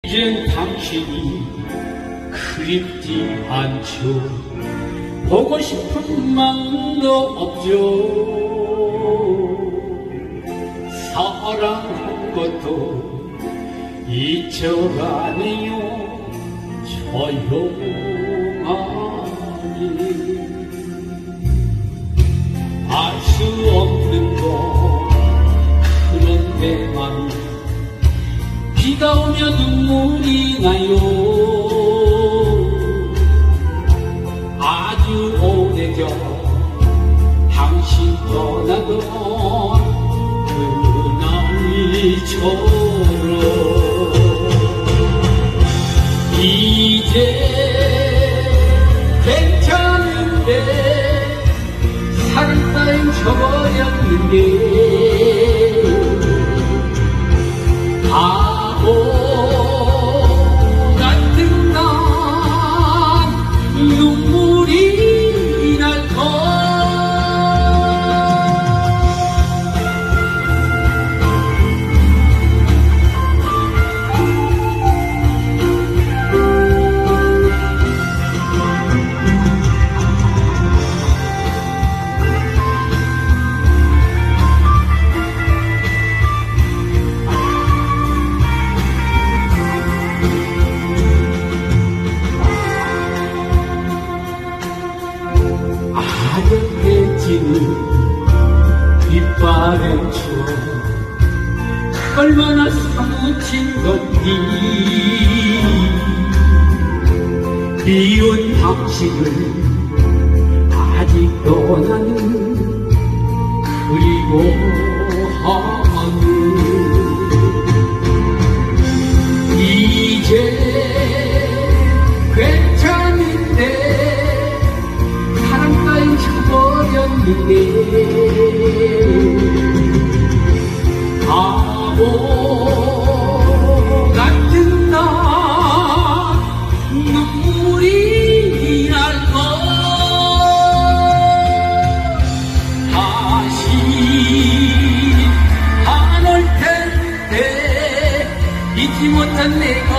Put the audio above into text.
이젠 당신이 그립지 않죠. 보고 싶은 마음도 없죠. 사랑한 것도 잊혀가네요. 조용하니 알 수 없는 거 그런데만 비가 오면 눈물이 나요. 아주 오래전 당신 떠나던 그날처럼 이제 괜찮은데 살을 따윈 쳐버렸는데 바보 같은 난 눈물이 날걸. 아련해지는 이빨의 추억 얼마나 사무친 건지. 미운 당신을 아직도 나는 그리워하는. 이제 괜찮은데 쳐버렸는데 바보 같은 나 눈물이 날걸. 다시 안 올 텐데 잊지 못한 내가